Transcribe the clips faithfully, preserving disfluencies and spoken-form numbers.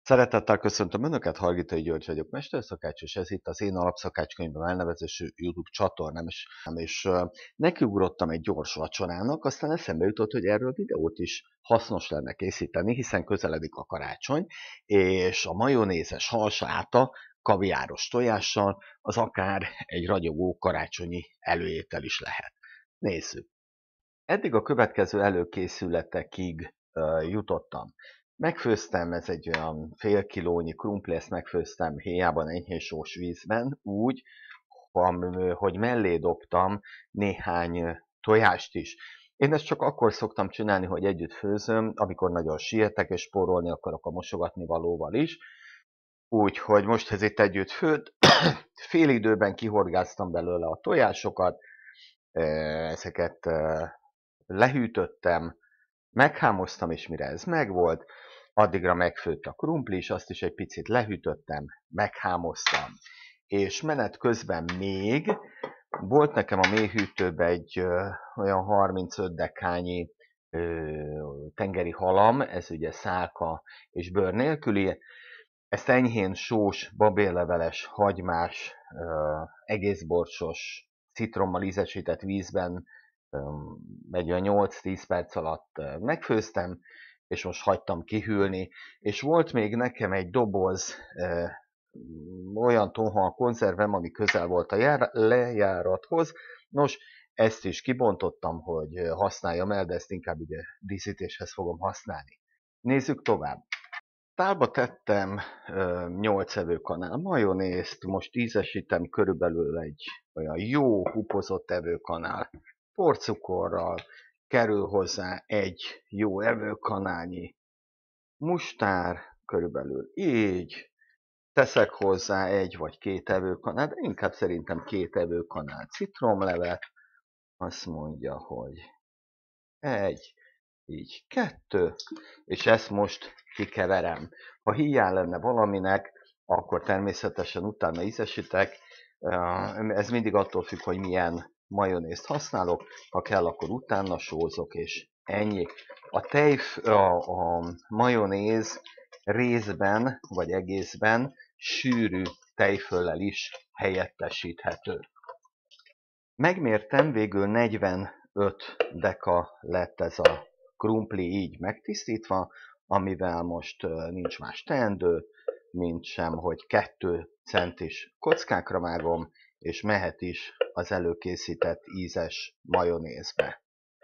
Szeretettel köszöntöm Önöket, Hargitai György vagyok, mesterszakács, és ez itt az én alapszakácskönyvem elnevezésű YouTube csatornám, és, és uh, nekiugrottam egy gyors vacsorának, aztán eszembe jutott, hogy erről videót is hasznos lenne készíteni, hiszen közeledik a karácsony, és a majonézes halsaláta kaviáros tojással az akár egy ragyogó karácsonyi előétel is lehet. Nézzük! Eddig a következő előkészületekig uh, jutottam. Megfőztem, ez egy olyan fél kilónyi krumpli, ezt megfőztem héjában enyhén sós vízben, úgy, hogy mellé dobtam néhány tojást is. Én ezt csak akkor szoktam csinálni, hogy együtt főzöm, amikor nagyon sietek, és spórolni akarok a mosogatni valóval is. Úgyhogy most ez itt együtt főtt, fél időben kihorgáztam belőle a tojásokat, ezeket lehűtöttem, meghámoztam, és mire ez megvolt, addigra megfőtt a krumpli is, azt is egy picit lehűtöttem, meghámoztam. És menet közben még volt nekem a mélyhűtőben egy ö, olyan harmincöt dekányi ö, tengeri halam, ez ugye szálka és bőr nélküli. Ezt enyhén sós, babérleveles, hagymás, ö, egészborsos, citrommal ízesített vízben egy olyan nyolc-tíz perc alatt megfőztem, és most hagytam kihűlni, és volt még nekem egy doboz ö, olyan tonhal konzervem, ami közel volt a jár, lejárathoz. Nos, ezt is kibontottam, hogy használjam el, de ezt inkább ugye díszítéshez fogom használni. Nézzük tovább. Tálba tettem ö, nyolc evőkanál majonézt, most ízesítem körülbelül egy olyan jó hupozott evőkanál porcukorral, kerül hozzá egy jó evőkanálnyi mustár, körülbelül így, teszek hozzá egy vagy két evőkanál, de inkább szerintem két evőkanál citromlevet, azt mondja, hogy egy, így kettő, és ezt most kikeverem. Ha hiány lenne valaminek, akkor természetesen utána ízesítek. Ez mindig attól függ, hogy milyen majonézt használok. Ha kell, akkor utána sózok, és ennyi. A tej, a, a majonéz részben, vagy egészben sűrű tejföllel is helyettesíthető. Megmértem, végül negyvenöt deka lett ez a krumpli így megtisztítva, amivel most nincs más teendő, mint sem, hogy kettő centis kockákra vágom, és mehet is az előkészített ízes majonézbe.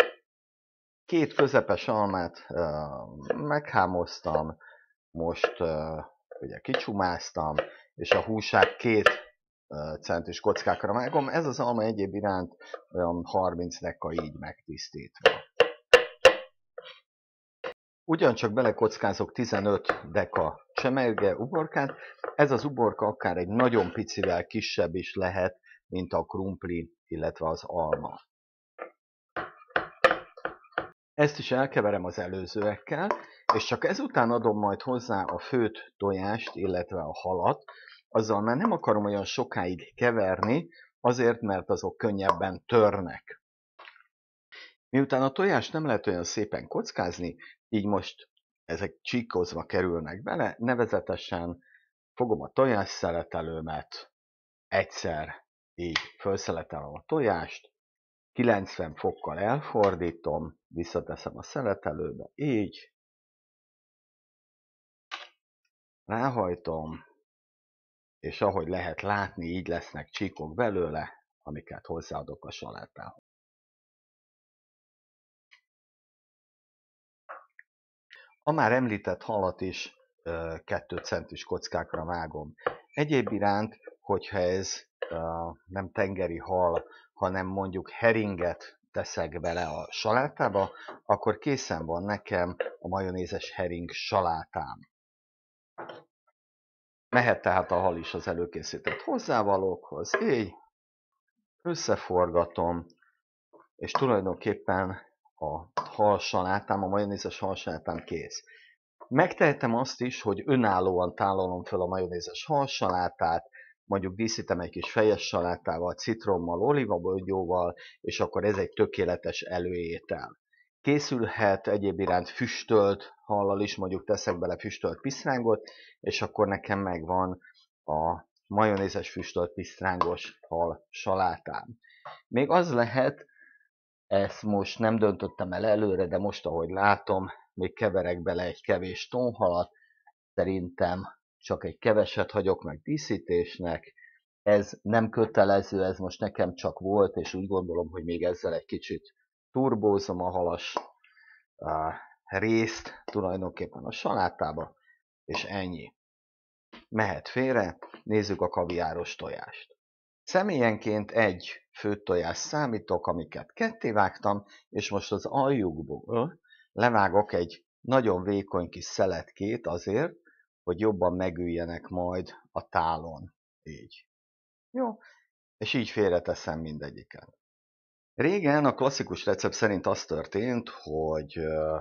Két közepes almát uh, meghámoztam, most uh, ugye kicsumáztam, és a húsát két centis kockákra vágom. Ez az alma egyéb iránt olyan harminc deka így megtisztítva. Ugyancsak belekockázok tizenöt deka csemege uborkát. Ez az uborka akár egy nagyon picivel kisebb is lehet, mint a krumpli, illetve az alma. Ezt is elkeverem az előzőekkel, és csak ezután adom majd hozzá a főtt tojást, illetve a halat. Azzal már nem akarom olyan sokáig keverni, azért, mert azok könnyebben törnek. Miután a tojást nem lehet olyan szépen kockázni, így most ezek csíkozva kerülnek bele, nevezetesen fogom a tojásszeletelőmet, egyszer így felszeletelem a tojást, kilencven fokkal elfordítom, visszateszem a szeletelőbe, így, ráhajtom, és ahogy lehet látni, így lesznek csíkok belőle, amiket hozzáadok a salátához. A már említett halat is kettő centis kockákra vágom. Egyéb iránt, hogyha ez nem tengeri hal, hanem mondjuk heringet teszek bele a salátába, akkor készen van nekem a majonézes hering salátám. Mehet tehát a hal is az előkészített hozzávalókhoz, így összeforgatom, és tulajdonképpen a halsalátám, a majonézes halsalátám kész. Megtehetem azt is, hogy önállóan tálalom fel a majonézes halsalátát, mondjuk díszítem egy kis fejes salátával, citrommal, olívabogyóval, és akkor ez egy tökéletes előétel. Készülhet egyéb iránt füstölt hallal is, mondjuk teszek bele füstölt pisztrángot, és akkor nekem megvan a majonézes füstölt pisztrángos hal salátám. Még az lehet, ezt most nem döntöttem el előre, de most ahogy látom, még keverek bele egy kevés tonhalat, szerintem csak egy keveset hagyok meg díszítésnek. Ez nem kötelező, ez most nekem csak volt, és úgy gondolom, hogy még ezzel egy kicsit turbózom a halas uh, részt tulajdonképpen a salátába, és ennyi. Mehet félre, nézzük a kaviáros tojást. Személyenként egy főtt tojást számítok, amiket ketté vágtam, és most az aljukból levágok egy nagyon vékony kis szeletkét azért, hogy jobban megüljenek majd a tálon. Így. Jó? És így félreteszem mindegyiket. Régen a klasszikus recept szerint az történt, hogy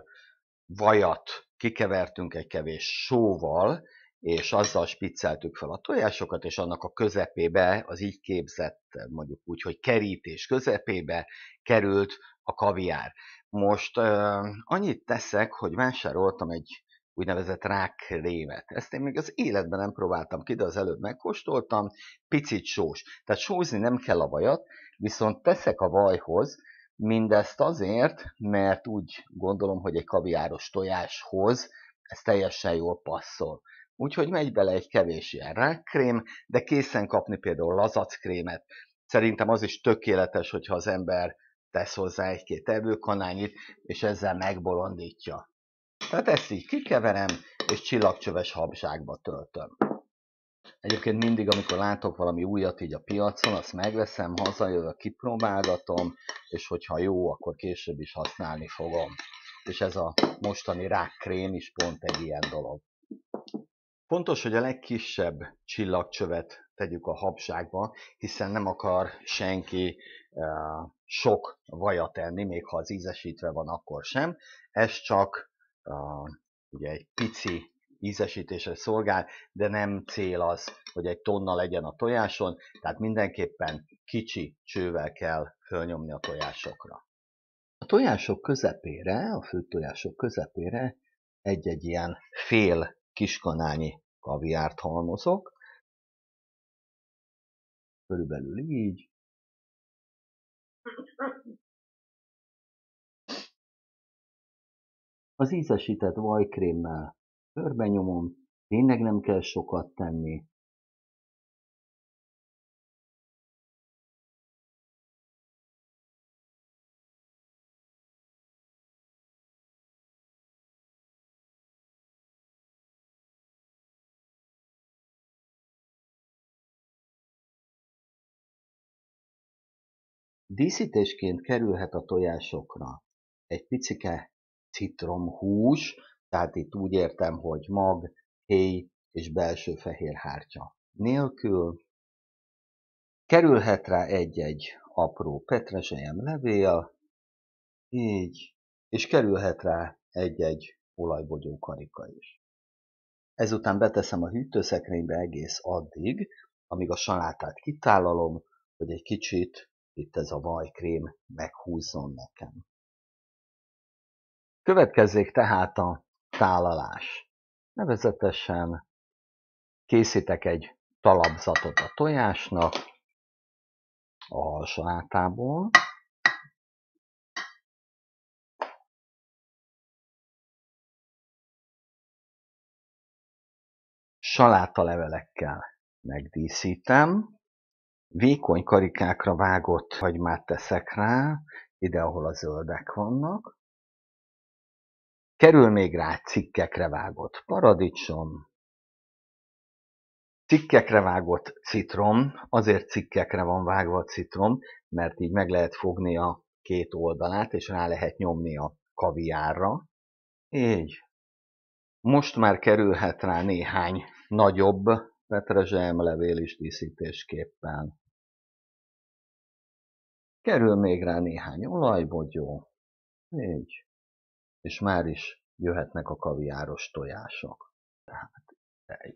vajat kikevertünk egy kevés sóval, és azzal spicceltük fel a tojásokat, és annak a közepébe, az így képzett, mondjuk úgy, hogy kerítés közepébe került a kaviár. Most uh, annyit teszek, hogy vásároltam egy úgynevezett rákkrémet. Ezt én még az életben nem próbáltam ki, de az előbb megkóstoltam, picit sós. Tehát sózni nem kell a vajat, viszont teszek a vajhoz, mindezt azért, mert úgy gondolom, hogy egy kaviáros tojáshoz ez teljesen jól passzol. Úgyhogy megy bele egy kevés ilyen rákkrém, de készen kapni például lazackrémet. Szerintem az is tökéletes, hogyha az ember tesz hozzá egy-két evőkanálnyit, és ezzel megbolondítja. Tehát ezt így kikeverem, és csillagcsöves habzsákba töltöm. Egyébként mindig, amikor látok valami újat így a piacon, azt megveszem, hazajövök, kipróbálgatom, és hogyha jó, akkor később is használni fogom. És ez a mostani rákkrém is pont egy ilyen dolog. Fontos, hogy a legkisebb csillagcsövet tegyük a habzsákba, hiszen nem akar senki uh, sok vajat enni, még ha az ízesítve van, akkor sem. Ez csak uh, ugye egy pici ízesítésre szolgál, de nem cél az, hogy egy tonna legyen a tojáson, tehát mindenképpen kicsi csővel kell fölnyomni a tojásokra. A tojások közepére, a főtt tojások közepére egy-egy ilyen fél kiskanálnyi kaviárt halmozok, körülbelül így. Az ízesített vajkrémmel körbenyomom, tényleg nem kell sokat tenni. Díszítésként kerülhet a tojásokra egy picike citromhús, tehát itt úgy értem, hogy mag, héj és belső fehérhártya nélkül. Kerülhet rá egy-egy apró petrezselyem levél, így, és kerülhet rá egy-egy olajbogyó karika is. Ezután beteszem a hűtőszekrénybe egész addig, amíg a salátát kitálalom, hogy egy kicsit itt ez a vajkrém meghúzzon nekem. Következzék tehát a tálalás. Nevezetesen készítek egy talapzatot a tojásnak, a salátából. Salátalevelekkel megdíszítem. Vékony karikákra vágott hagymát teszek rá, ide, ahol a zöldek vannak. Kerül még rá cikkekre vágott paradicsom, cikkekre vágott citrom, azért cikkekre van vágva a citrom, mert így meg lehet fogni a két oldalát, és rá lehet nyomni a kaviárra. Így. Most már kerülhet rá néhány nagyobb petrezselyemlevél is díszítésképpen. Kerül még rá néhány olajbogyó. Így. És már is jöhetnek a kaviáros tojások. Tehát egy.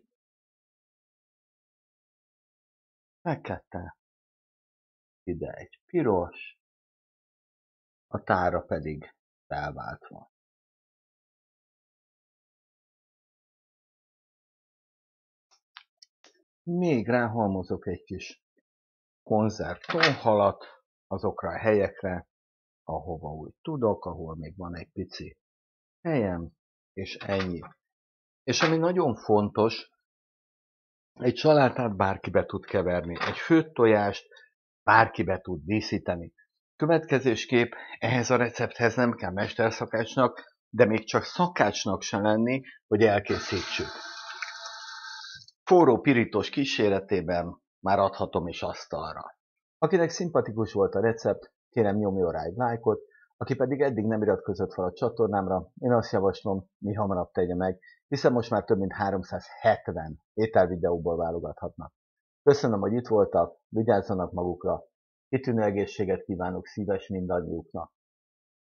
Fekete. Ide egy piros. A tára pedig felváltva. Még ráhalmozok egy kis konzerv tonhalat azokra a helyekre, ahova úgy tudok, ahol még van egy pici helyem, és ennyi. És ami nagyon fontos, egy salátát bárki be tud keverni, egy főtt tojást bárki be tud díszíteni. Következésképp ehhez a recepthez nem kell mesterszakácsnak, de még csak szakácsnak sem lenni, hogy elkészítsük. Forró pirítós kíséretében már adhatom is asztalra. Akinek szimpatikus volt a recept, kérem nyomjon rá egy lájkot, aki pedig eddig nem iratkozott fel a csatornámra, én azt javaslom, mi hamarabb tegye meg, hiszen most már több mint háromszázhetven ételvideóból válogathatnak. Köszönöm, hogy itt voltak, vigyázzanak magukra, kitűnő egészséget kívánok szíves mindannyiuknak.